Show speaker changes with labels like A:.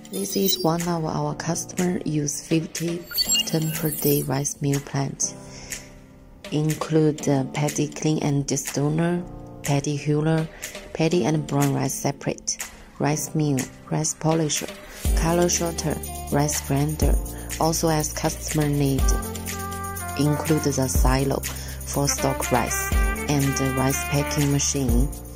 A: This is one of our customers use 50 ton per day rice mill plant. Include paddy clean and destoner, paddy huller, paddy and brown rice separate, rice mill, rice polisher, color sorter, rice grinder. Also as customer need, include the silo for stock rice and the rice packing machine.